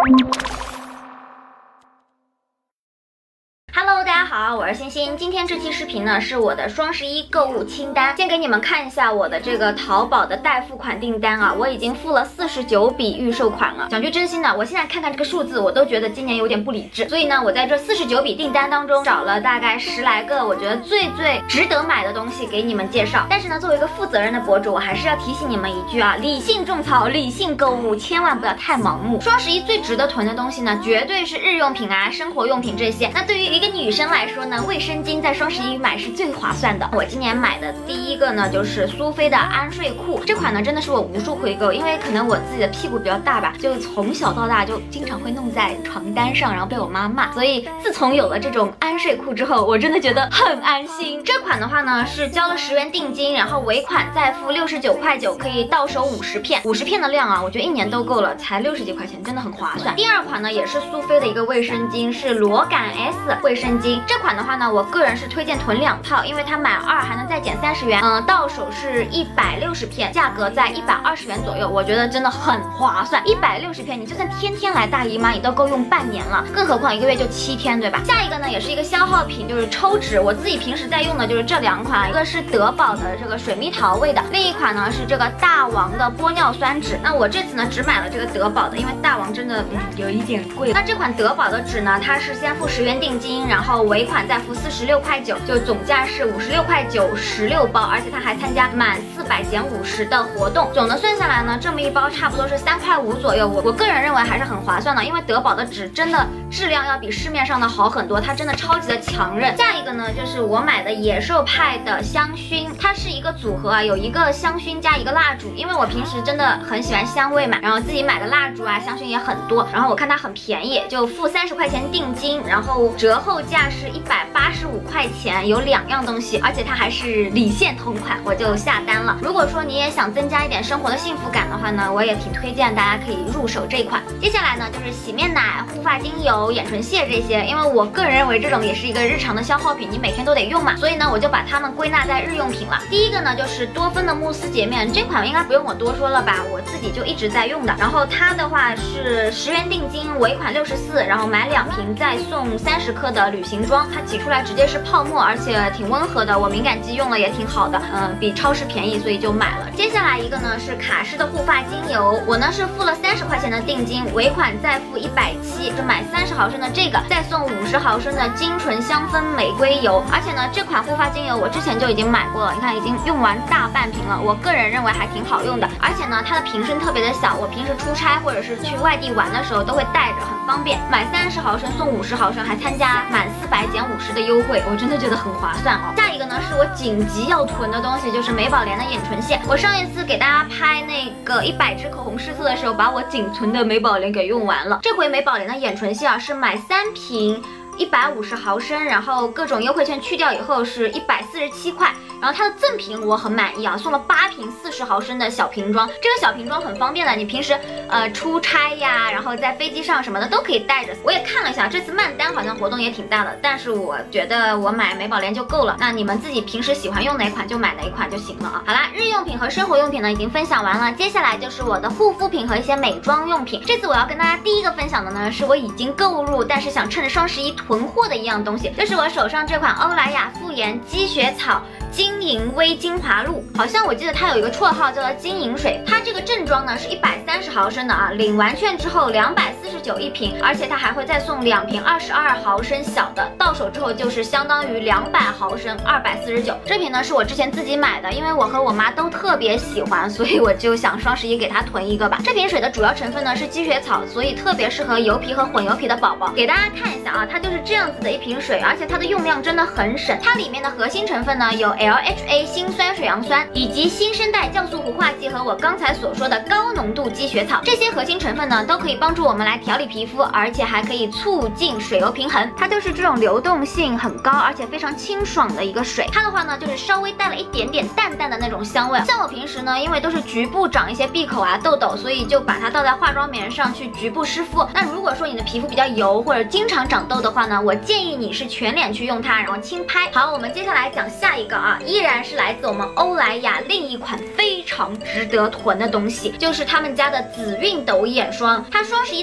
Hello， 大家好，我是欣欣。今天这期视频呢是我的双11购物清单，先给你们看一下我的这个淘宝的代付款订单啊，我已经付了49笔预售款了。讲句真心的，我现在看看这个数字，我都觉得今年有点不理智。所以呢，我在这49笔订单当中找了大概10来个我觉得最值得买的东西给你们介绍。但是呢，作为一个负责任的博主，我还是要提醒你们一句啊，理性种草，理性购物，千万不要太盲目。双11最值得囤的东西呢，绝对是日用品啊、生活用品这些。那对于一个女生来说呢，卫生巾在双11买是最划算的。我今年买的第一个呢，就是苏菲的安睡裤，这款呢真的是我无数回购，因为可能我自己的屁股比较大吧，就从小到大就经常会弄在床单上，然后被我妈骂。所以自从有了这种安睡裤之后，我真的觉得很安心。这款的话呢是交了10元定金，然后尾款再付69.9块，可以到手50片，50片的量啊，我觉得1年都够了，才60几块钱，真的很划算。第二款呢也是苏菲的一个卫生巾，是罗感 S 卫生巾。这款的话呢，我个人是推荐囤2套，因为它买2还能再减30元，到手是160片，价格在120元左右，我觉得真的很划算。160片，你就算天天来大姨妈，你都够用半年了，更何况1个月就7天，对吧？下一个呢，也是一个消耗品，就是抽纸。我自己平时在用的就是这2款，一个是德宝的这个水蜜桃味的，另一款呢是这个大王的玻尿酸纸。那我这次呢只买了这个德宝的，因为大王真的有一点贵。那这款德宝的纸呢，它是先付10元定金，然后尾款再付46.9块，就总价是56.9块16包，而且它还参加满400减50的活动。总的算下来呢，这么一包差不多是3.5块左右。我个人认为还是很划算的，因为德宝的纸真的质量要比市面上的好很多，它真的超级的强韧。下一个呢，就是我买的野兽派的香薰，它是一个组合啊，有一个香薰加一个蜡烛，因为我平时真的很喜欢香味嘛，然后自己买的蜡烛啊、香薰也很多，然后我看它很便宜，就付30块钱定金，然后折后价是185块钱，有2样东西，而且它还是理现同款，我就下单了。如果说你也想增加一点生活的幸福感的话呢，我也挺推荐大家可以入手这款。接下来呢，就是洗面奶、护发精油、眼唇卸这些，因为我个人认为这种也是一个日常的消耗品，你每天都得用嘛，所以呢，我就把它们归纳在日用品了。第一个呢，就是多芬的慕斯洁面，这款应该不用我多说了吧，我自己就一直在用的。然后它的话是10元定金，尾款64，然后买2瓶再送30克的旅行装，它挤出来直接是泡沫，而且挺温和的，我敏感肌用了也挺好的，比超市便宜，所以就买了。接下来一个呢是卡诗的护发精油，我呢是付了30块钱的定金，尾款再付170，就买30毫升的这个，再送50毫升的精纯香氛玫瑰油。而且呢，这款护发精油我之前就已经买过了，你看已经用完大半瓶了，我个人认为还挺好用的。而且呢，它的瓶身特别的小，我平时出差或者是去外地玩的时候都会带着，很方便。买30毫升送50毫升，还参加满400减50的优惠，我真的觉得很划算哦。下一个呢是我紧急要囤的东西，就是美宝莲的眼唇卸。我上一次给大家拍那个100支口红试色的时候，把我仅存的美宝莲给用完了。这回美宝莲的眼唇卸啊，是买3瓶150毫升，然后各种优惠券去掉以后是147块。然后它的赠品我很满意啊，送了8瓶40毫升的小瓶装。这个小瓶装很方便的，你平时出差呀，然后在飞机上什么的都可以带着。我也看了一下，这次曼丹好像活动也挺大的，但是我觉得我买美宝莲就够了。那你们自己平时喜欢用哪款就买哪一款就行了啊。好啦，日用品和生活用品呢已经分享完了，接下来就是我的护肤品和一些美妆用品。这次我要跟大家第一个分享的呢，是我已经购入但是想趁着双11囤货的一样东西，就是我手上这款欧莱雅复颜积雪草晶莹微精华露，好像我记得它有一个绰号叫做金银水。它这个正装呢是130毫升的啊，领完券之后249一瓶，而且它还会再送2瓶22毫升小的，到手之后就是相当于200毫升249。这瓶呢是我之前自己买的，因为我和我妈都特别喜欢，所以我就想双11给它囤一个吧。这瓶水的主要成分呢是积雪草，所以特别适合油皮和混油皮的宝宝。给大家看一下啊，它就是这样子的一瓶水，而且它的用量真的很省。它里面的核心成分呢有 LHA 辛酸水杨酸以及新生代酵素糊化剂和我刚才所说的高浓度积雪草，这些核心成分呢都可以帮助我们来调理皮肤，而且还可以促进水油平衡。它就是这种流动性很高而且非常清爽的一个水。它的话呢就是稍微带了一点点淡淡的那种香味。像我平时呢因为都是局部长一些闭口啊痘痘，所以就把它倒在化妆棉上去局部湿敷。那如果说你的皮肤比较油或者经常长痘的话呢，我建议你是全脸去用它，然后轻拍。好，我们接下来讲下一个啊，依然是来自我们欧莱雅另一款非常值得囤的东西，就是他们家的紫熨斗眼霜。它双11的价格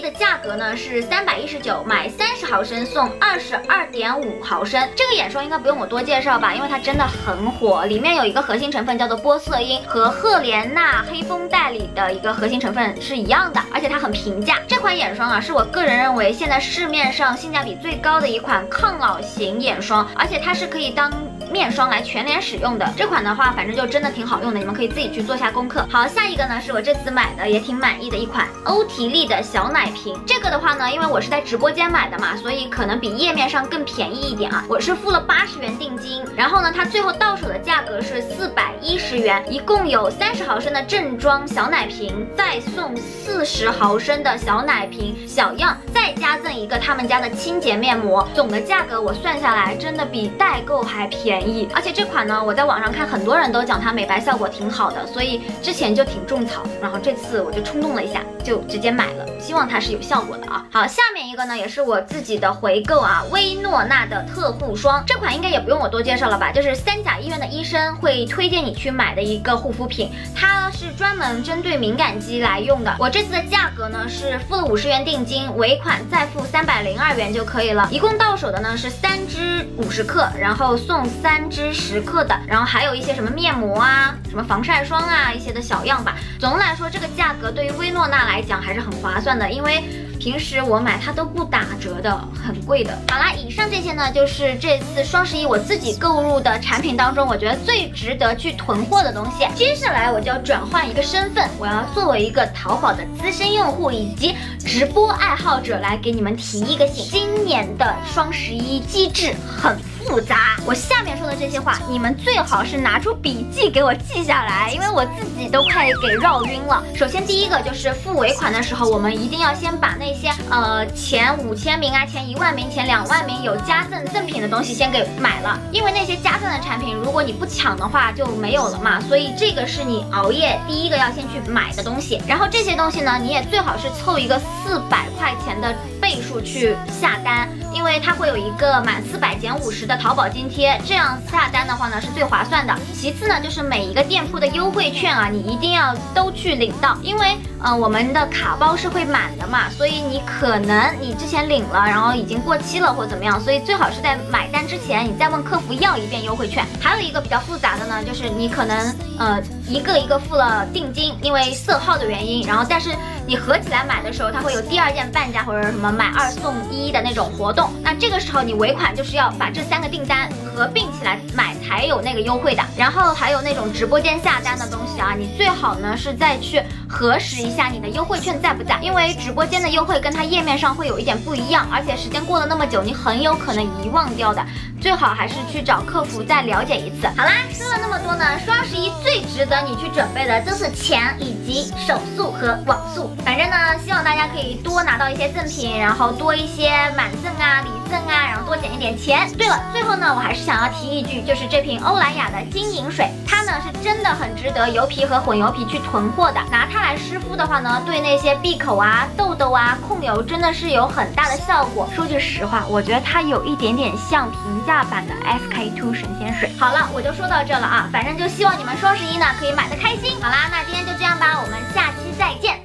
格呢是319，买30毫升送22.5毫升。这个眼霜应该不用我多介绍吧，因为它真的很火，里面有一个核心成分叫做玻色因，和赫莲娜黑绷带里的一个核心成分是一样的，而且它很平价。这款眼霜啊，是我个人认为现在市面上性价比最高的一款抗老型眼霜，而且它是可以当面霜来全脸使用的。这款的话，反正就真的挺好用的，你们可以自己去做下功课。好，下一个呢是我这次买的也挺满意的一款欧缇丽的小奶瓶。这个的话呢，因为我是在直播间买的嘛，所以可能比页面上更便宜一点啊。我是付了80元定金，然后呢，它最后到手的价格是410元，一共有30毫升的正装小奶瓶，再送40毫升的小奶瓶小样，再加赠一个他们家的清洁面膜。总的价格我算下来，真的比代购还便宜。而且这款呢，我在网上看很多人都讲它美白效果挺好的，所以之前就挺种草，然后这次我就冲动了一下，就直接买了，希望它是有效果的啊。好，下面一个呢也是我自己的回购啊，薇诺娜的特护霜，这款应该也不用我多介绍了吧，就是三甲医院的医生会推荐你去买的一个护肤品，它是专门针对敏感肌来用的。我这次的价格呢是付了50元定金，尾款再付302元就可以了，一共到手的呢是3支50克，然后送3支10克的，然后还有一些什么面膜啊、什么防晒霜啊一些的小样吧。总的来说，这个价格对于薇诺娜来讲还是很划算的，因为平时我买它都不打折的，很贵的。好啦，以上这些呢，就是这次双11我自己购入的产品当中，我觉得最值得去囤货的东西。接下来我就要转换一个身份，我要作为一个淘宝的资深用户以及直播爱好者来给你们提一个醒。今年的双11机制很复杂，我下面说的这些话，你们最好是拿出笔记给我记下来，因为我自己都快给绕晕了。首先第一个就是付尾款的时候，我们一定要先把那些前5000名啊、前1万名、前2万名有加赠品的东西先给买了，因为那些加赠的产品，如果你不抢的话就没有了嘛，所以这个是你熬夜第一个要先去买的东西。然后这些东西呢，你也最好是凑一个400块钱的倍数去下单，因为它会有一个满400减50的淘宝津贴，这样下单的话呢是最划算的。其次呢，就是每一个店铺的优惠券啊，你一定要都去领到，因为我们的卡包是会满的嘛，所以你可能你之前领了，然后已经过期了或怎么样，所以最好是在买单之前你再问客服要一遍优惠券。还有一个比较复杂的呢，就是你可能一个一个付了定金，因为色号的原因，然后但是你合起来买的时候，它会有第2件半价或者什么买2送1的那种活动，那这个时候你尾款就是要把这3个订单合并起来买才有那个优惠的。然后还有那种直播间下单的东西啊，你最好呢是再去核实一下你的优惠券在不在，因为直播间的优惠跟它页面上会有一点不一样，而且时间过了那么久，你很有可能遗忘掉的，最好还是去找客服再了解一次。好啦，说了那么多呢，双11最值得你去准备的就是钱以及手速和网速。反正呢，希望大家可以多拿到一些赠品，然后多一些满赠啊、礼赠啊，然后多减一点钱。对了，最后呢，我还是想要提一句，就是这瓶欧莱雅的金银水，它呢是真的很值得油皮和混油皮去囤货的。拿它来湿敷的话呢，对那些闭口啊、痘痘啊、控油真的是有很大的效果。说句实话，我觉得它有一点点像平价版的 SK2 神仙水。好了，我就说到这了啊，反正就希望你们双11呢可以买得开心。好啦，那今天就这样吧，我们下期再见。